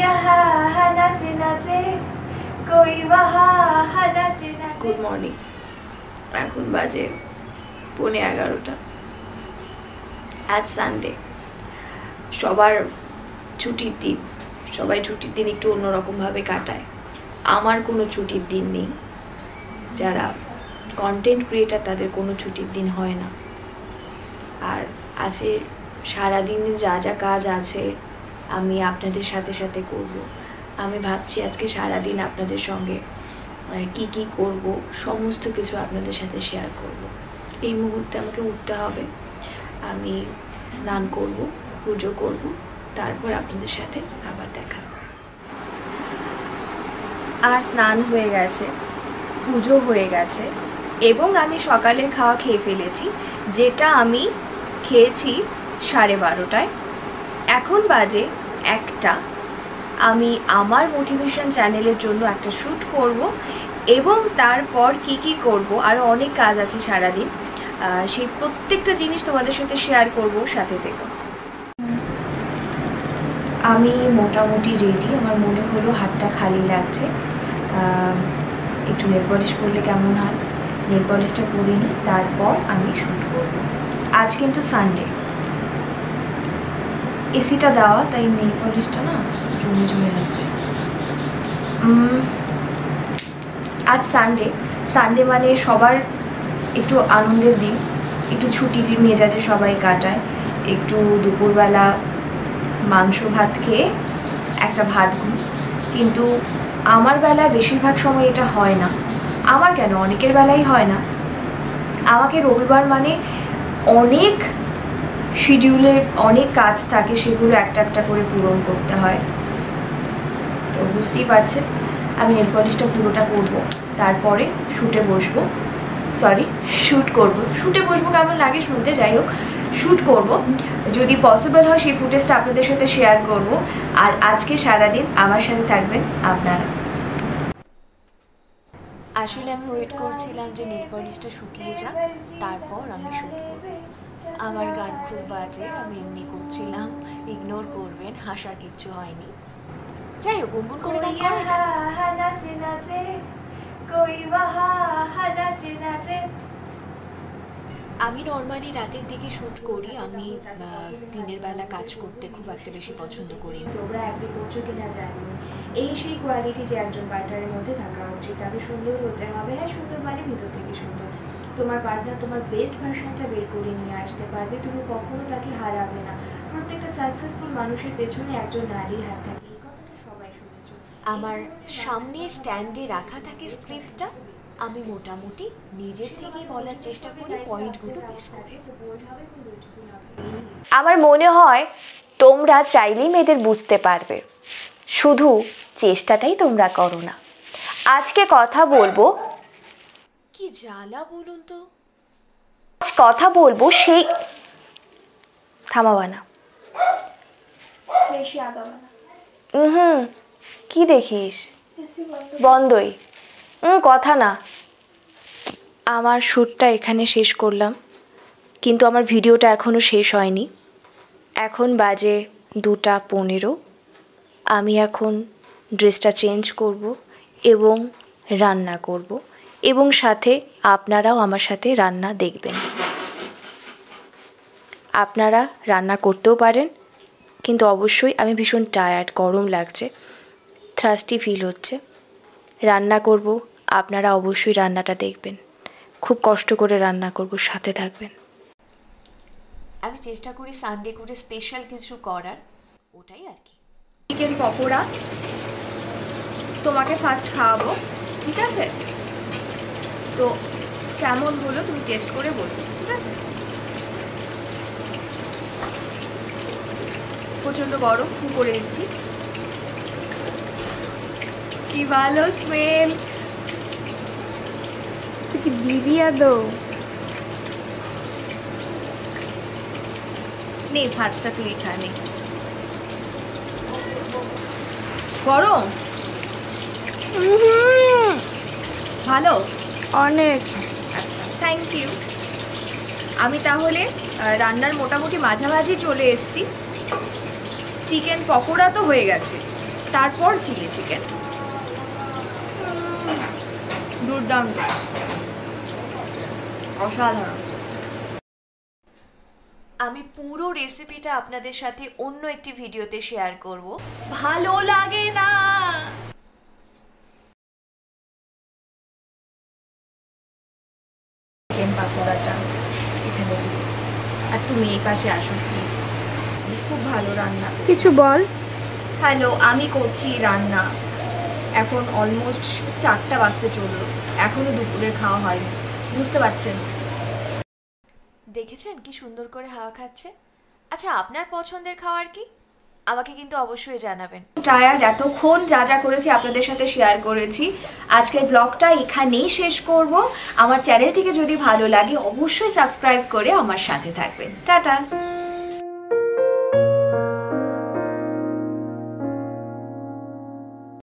Good morning. এখন বাজে 11:15। আজ সানডে, সবার ছুটির দিন। সবাই ছুটির দিন একটু অন্যরকমভাবে কাটায়। আমার কোনো ছুটির দিন নেই। যারা কন্টেন্ট ক্রিয়েটার তাদের কোনো ছুটির দিন হয় না। আর আছে সারাদিন যা যা কাজ আছে আমি আপনাদের সাথে সাথে করব। আমি ভাবছি আজকে সারাদিন আপনাদের সঙ্গে কি কি করব সমস্ত কিছু আপনাদের সাথে শেয়ার করব। এই মুহূর্তে আমাকে উঠতে হবে, আমি স্নান করব, পুজো করব, তারপর আপনাদের সাথে আবার দেখা। আর স্নান হয়ে গেছে, পুজো হয়ে গেছে এবং আমি সকালের খাওয়া খেয়ে ফেলেছি, যেটা আমি খেয়েছি 12:30টায়। এখন বাজে 1টা। আমি আমার মোটিভেশন চ্যানেলের জন্য একটা শ্যুট করব এবং তারপর কি কি করব, আরও অনেক কাজ আছে সারাদিন। সেই প্রত্যেকটা জিনিস তোমাদের সাথে শেয়ার করব, সাথে থেকো। আমি মোটামুটি রেডি। আমার মনে হলো হাতটা খালি লাগছে, একটু নেল পলিশ করলে কেমন হয়। নেল পলিশটা করে নিই, তারপর আমি শ্যুট করব। আজ কিন্তু সানডে, এসিটা দেওয়া, তাই নেল পলিশটা না জমে জমে যাচ্ছে। আজ সানডে মানে সবার একটু আনন্দের দিন, একটু ছুটির মেজাজে সবাই কাটায়। একটু দুপুরবেলা মাংস ভাত খেয়ে একটা ভাত ঘুম। কিন্তু আমার বেলায় বেশিরভাগ সময় এটা হয় না। আমার কেন, অনেকের বেলাই হয় না। আমাকে রবিবার মানে অনেক শিডিউলের অনেক কাজ থাকে, সেগুলো একটা একটা করে পূরণ করতে হয়। তো বুঝতেই পারছেন, আমি নেল পলিশটা পুরোটা করবো, তারপরে শ্যুট করব। শ্যুটে বসবো কেমন লাগে শুনতে, যাই হোক, শ্যুট করব। যদি পসিবল হয় সেই ফুটেজটা আপনাদের সাথে শেয়ার করব। আর আজকে সারাদিন আমার সাথে থাকবেন আপনারা। আসলে আমি ওয়েট করছিলাম যে নেল পলিশটা শুকিয়ে যাক, তারপর আমি শ্যুট করব। আমার গান খুব বাজে, আমি এমনি করছিলাম, ইগনোর করবেন, হাসার কিচ্ছু হয়নি। যাই হোক, গুনগুন করে গান করা যায়। আমি নর্মালি রাতের দিকে শ্যুট করি। আমি দিনের বেলা কাজ করতে খুব একটা বেশি পছন্দ করি। তোমরা অ্যাগ্রি করছো কিনা জানি। এই সেই কোয়ালিটি যে একজন পার্টনারের মধ্যে থাকা উচিত। তাকে সুন্দর হতে হবে। হ্যাঁ, সুন্দর মানে ভিতর থেকে সুন্দর। তোমার পার্টনার তোমার বেস্ট ভার্সনটা বের করে নিয়ে আসতে পারবে, তুমি কখনো তাকে হারাবে না। প্রত্যেকটা সাকসেসফুল মানুষের পেছনে একজন নারীর হাত থাকে, এই কথাটা সবাই শুনেছো। আমার সামনে স্ট্যান্ডে রাখা থাকে স্ক্রিপ্টটা, আমি মোটামুটি নিজের থেকেই বলার চেষ্টা করি পয়েন্টগুলো বেস করে। আমার মনে হয় তোমরা চাইলেই মেয়েদের বুঝতে পারবে, শুধু চেষ্টাটাই তোমরা করো না। আজকে কথা বলবো, কি জ্বালা বলুন তো, আজ কথা বলবো সেই থামাবা না, বেশি আগাবা না। কি দেখিস, বন্ধই, কথা না। আমার শ্যুটটা এখানে শেষ করলাম, কিন্তু আমার ভিডিওটা এখনও শেষ হয়নি। এখন বাজে 2:15। আমি এখন ড্রেসটা চেঞ্জ করব এবং রান্না করব, এবং সাথে আপনারাও আমার সাথে রান্না দেখবেন। আপনারা রান্না করতেও পারেন, কিন্তু অবশ্যই আমি ভীষণ টায়ার্ড, গরম লাগছে, থ্রাস্টি ফিল হচ্ছে। রান্না করব, আপনারা অবশ্যই রান্নাটা দেখবেন। খুব কষ্ট করে রান্না করব, সাথে থাকবেন। আমি চেষ্টা করি সানডে করে স্পেশাল কিছু করার, ওটাই আর কি। চিকেন পকোড়া তোমাকে ফার্স্ট খাওয়াবো, ঠিক আছে? তো কেমন হলো তুমি টেস্ট করে বলবে, ঠিক আছে? প্রচণ্ড গরম, ফু করে দিচ্ছি। কি ভালো স্মেল, কি দিদিয়া দো। নে ফার্স্টটা তুই এখানে। গরম ভালো, অনেক। আচ্ছা, থ্যাংক ইউ। আমি তাহলে রান্নার মোটামুটি মাঝামাঝি চলে এসেছি। চিকেন পকোড়া তো হয়ে গেছে, তারপর চিলি চিকেন। দুর্দান্ত, অসাধারণ। আমি পুরো রেসিপিটা আপনাদের সাথে অন্য একটি ভিডিওতে শেয়ার করব। ভালো লাগে না। চিকেন পাকোড়াটা এখানে দিই। আর তুমি এই পাশে আসো প্লিজ। খুব ভালো রান্না। কিছু বল। হ্যালো, আমি করছি রান্না। এখন অলমোস্ট 4টা বাজতে চললো, এখনো দুপুরের খাওয়া হয়নি, বুঝতে পারছেন। দেখেছেন কি সুন্দর করে হাওয়া খাচ্ছে? আচ্ছা, আপনার পছন্দের খাবার কি? আমাকে কিন্তু অবশ্যই জানাবেন। টায়ার্ড, এতক্ষণ যা যা করেছি আপনাদের সাথে শেয়ার করেছি। আজকের ব্লগটা এখানেই শেষ করব। আমার চ্যানেলটিকে যদি ভালো লাগে অবশ্যই সাবস্ক্রাইব করে আমার সাথে থাকবেন। টাটা।